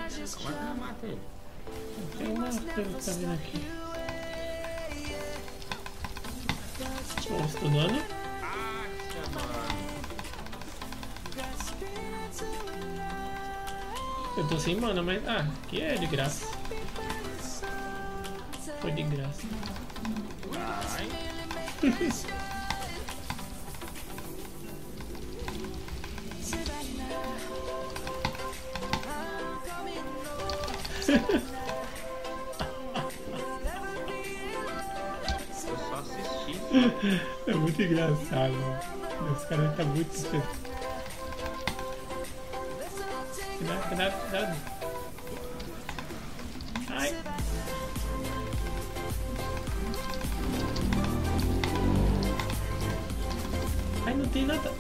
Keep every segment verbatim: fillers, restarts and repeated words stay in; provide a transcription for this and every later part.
Como é que eu mato ele? Tem uma coisa que tá vindo aqui. Bom, estou dando. Ah, mano. Eu tô sem mana, mas. Ah, aqui é de graça. Foi de graça. Ai. Eu só assisti. É muito engraçado, mano. Esse cara tá muito esperto. Cuidado, cuidado, cuidado. Ai. Ai, não tem nada.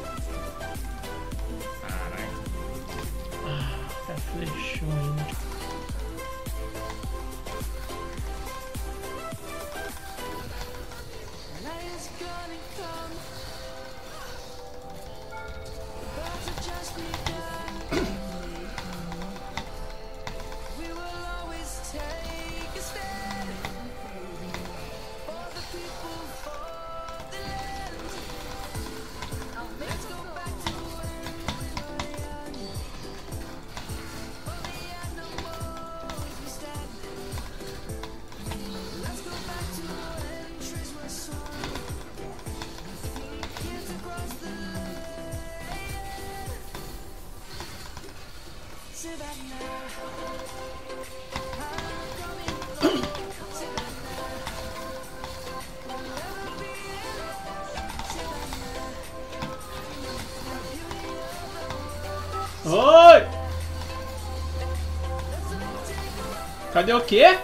Caralho. Ah, tá flechou ainda. Oi! Cadê o quê?